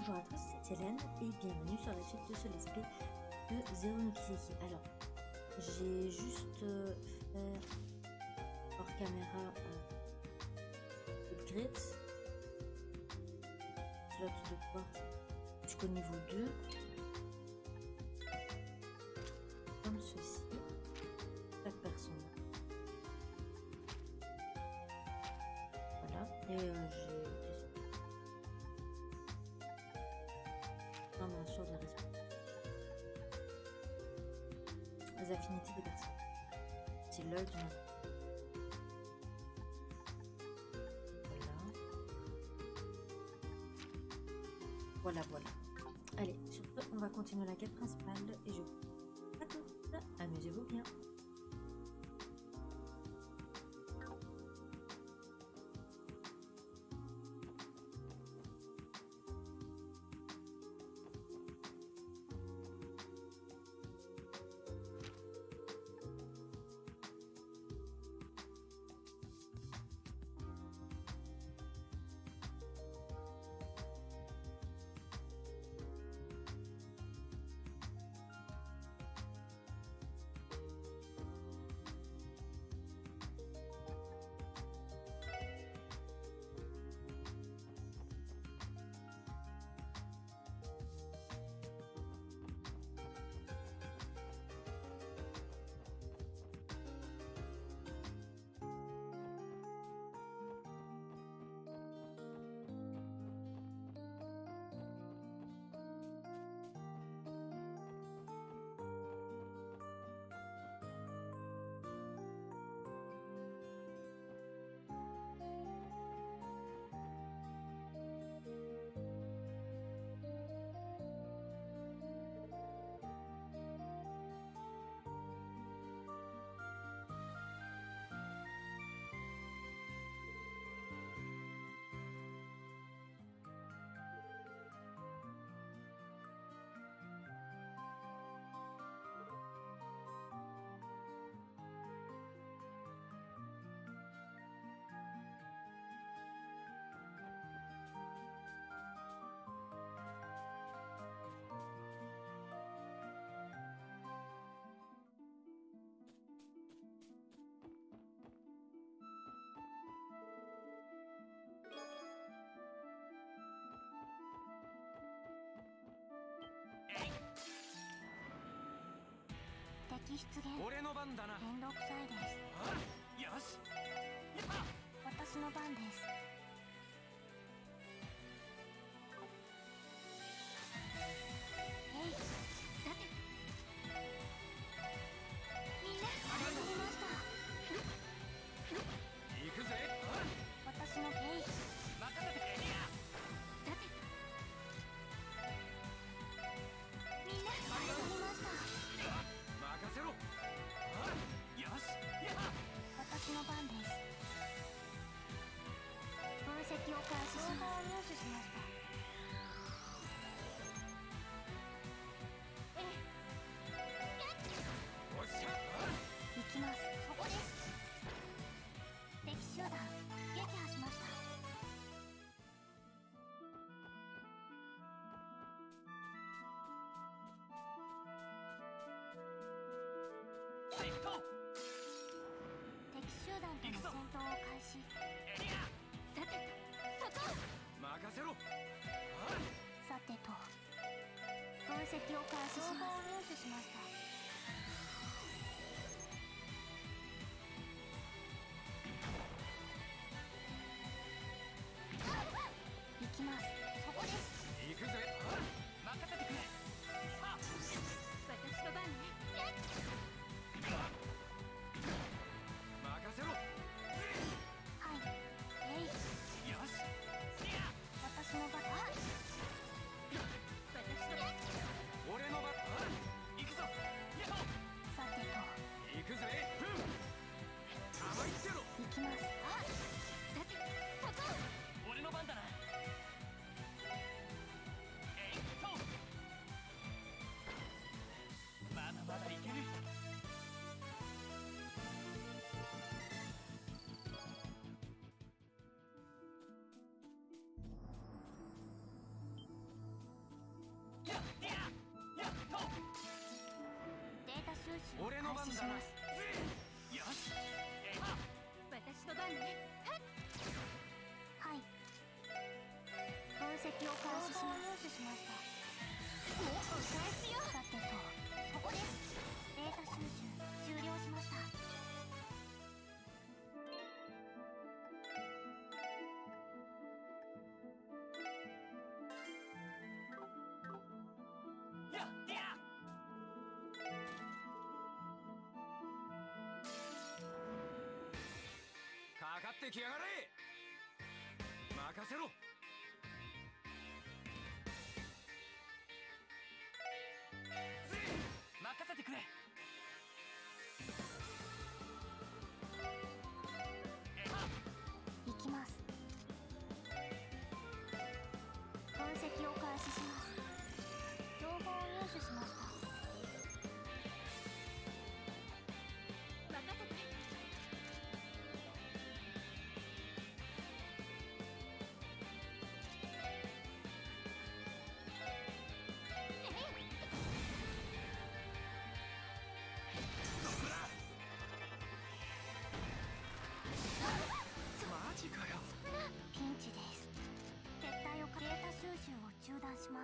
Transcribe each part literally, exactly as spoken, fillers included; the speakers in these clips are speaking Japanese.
Bonjour à tous, c'est Célène et bienvenue sur la suite de ce let's play de Zero no Kiseki. Alors, j'ai juste euh, fait hors caméra euh, upgrade, slot de porte jusqu'au niveau deux, comme ceci, chaque personne. Voilà, et euh, j'ai bien sûr de la les affinités des personnes. C'est l'œil du monde. Voilà. Voilà, voilà. Allez, sur ce, on va continuer la quête principale et je vous dis à tous, amusez-vous bien. 俺の番だな。 めんどくさいです。 よし。 私の番です。えい。さて。みんな入りました。 行くぜ。 私のえい。 任せてくれ。 さて。みんな入りました。 任せろ。よし。 私の番です。分析を開始します。情報を入手しました。ええ。 おっしゃ。 行きます。そこです。敵集団撃破しました。戦闘を開始。さて、そこ。 任せろ。 さてと、分析を開始します。情報を入手しました。行きます。そこです。 行くぜ。任せてくれ。さあ、 私の番ね。 任せろ。 はい。えい。 よし。 私の番。私の番。 俺の番。行くぞ。 さてと。 行くぜ。甘いってろ。 行きます。さて、そこ。 俺の番だな。えいっと。まだまだいける。 収集を俺の番開始しだな。 ます。 よし。えいはっ。 私の番ね。はい。分析を開始します。入手しました。お返しよ。さてと、ここです。データ収集終了しました。 やっやっ。かかってきやがれ。任せろ。任せてくれ。えはっ。 行きます。分析を開始します。情報を入手しました。任せて。 マジかよ。 ピンチです。撤退をデータ収集を中断します。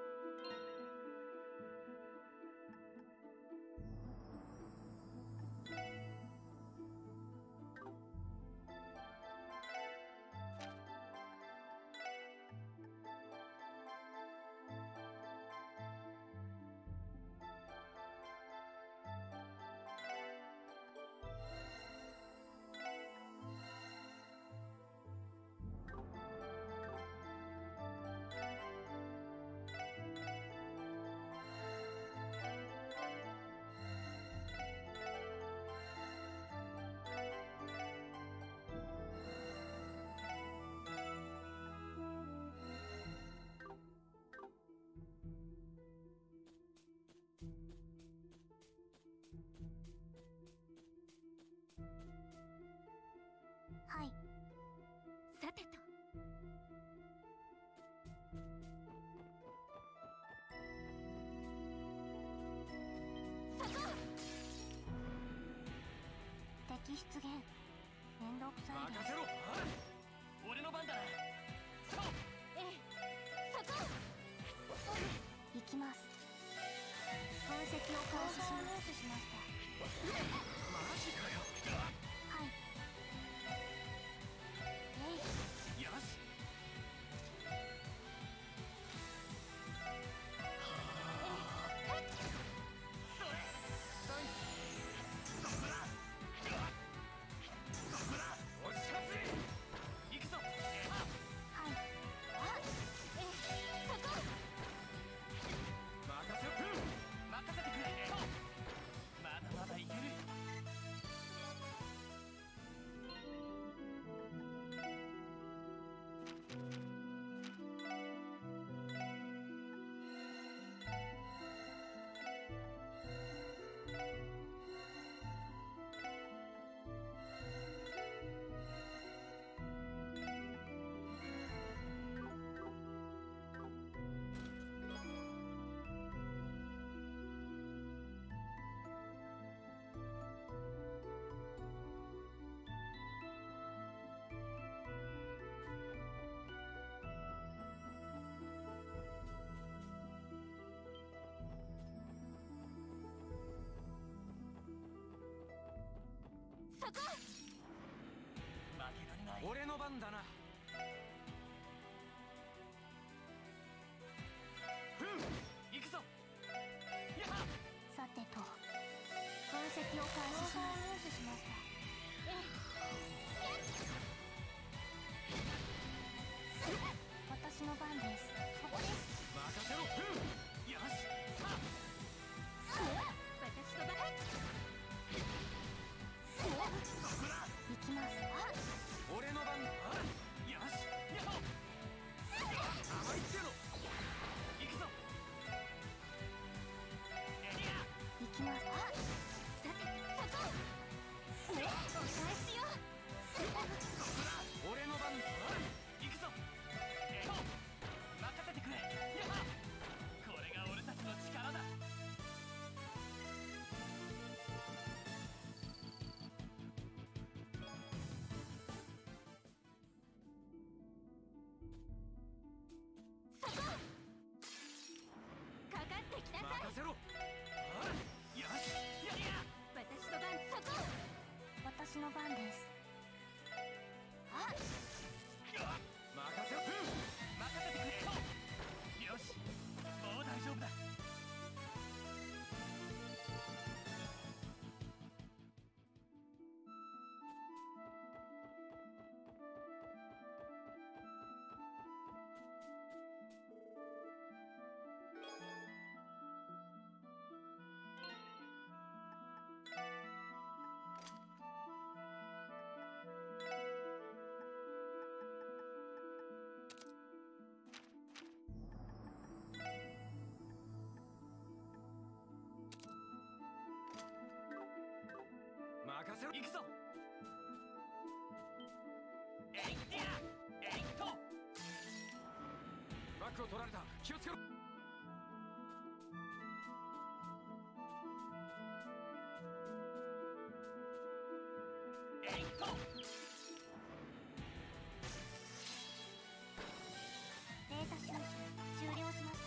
はい。さてと。そこ。敵出現。めんどくさいです。 任せろ。俺の番だ。そう。 ええ。そこ。行きます。分析を開始します。入手しました。 マジかよ。 はい。えい。 よし。それ。おっしゃぜ。行くぞ。えはっ。 はい。あ。ええ。そこ。 任せろ。任せてくれ。えはっ。まだまだいける。 そこ。 負けられない。俺の番だな。ふん。行くぞ。やはっ。 さてと。分析を開始します。入手しました。ええ。私の番です。そこです。 任せろ。ふん。よし。さあ。 私の番。行きます。 俺の番。 私の番です。あっ、 任せろ。うん、任せてくれ。よし、もう大丈夫だ。任せろ。行くぞ。えいってや、えいっと。バックを取られた。気をつけろ。えいっと。 データ収集終了しました。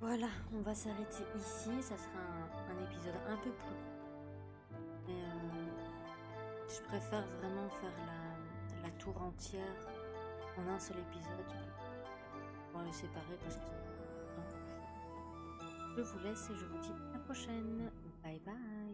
Voilà, on va s'arrêter ici. Ça sera un, un épisode un peu plus court. Mais euh, je préfère vraiment faire la, la tour entière en un seul épisode. On va les séparer parce que c'est... Je vous laisse et je vous dis à la prochaine. Bye bye.